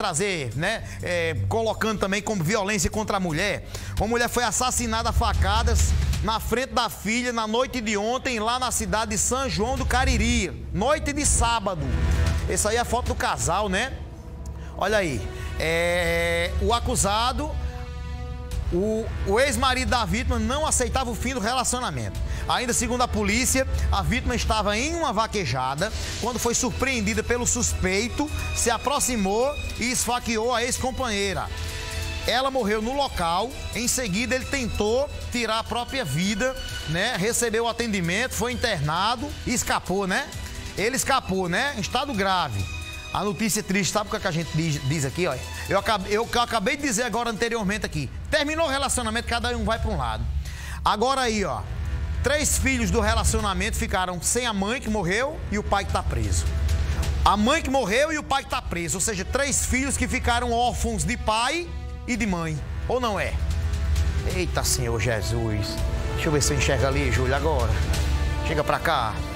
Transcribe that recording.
trazer, né, colocando também como violência contra a mulher. Uma mulher foi assassinada a facadas na frente da filha na noite de ontem, lá na cidade de São João do Cariri, noite de sábado. Essa aí é a foto do casal, né? Olha aí, o acusado, o ex-marido da vítima não aceitava o fim do relacionamento. Ainda segundo a polícia, a vítima estava em uma vaquejada quando foi surpreendida pelo suspeito, se aproximou e esfaqueou a ex-companheira. Ela morreu no local, em seguida ele tentou tirar a própria vida, né? Recebeu atendimento, foi internado e escapou, né? Ele escapou, né? Em estado grave. A notícia triste, sabe o que a gente diz aqui, ó? Eu acabei de dizer agora anteriormente aqui. Terminou o relacionamento, cada um vai para um lado. Agora aí, ó. 3 filhos do relacionamento ficaram sem a mãe que morreu e o pai que tá preso. A mãe que morreu e o pai que tá preso. Ou seja, 3 filhos que ficaram órfãos de pai e de mãe. Ou não é? Eita, Senhor Jesus. Deixa eu ver se eu enxergo ali, Júlio, agora. Chega pra cá.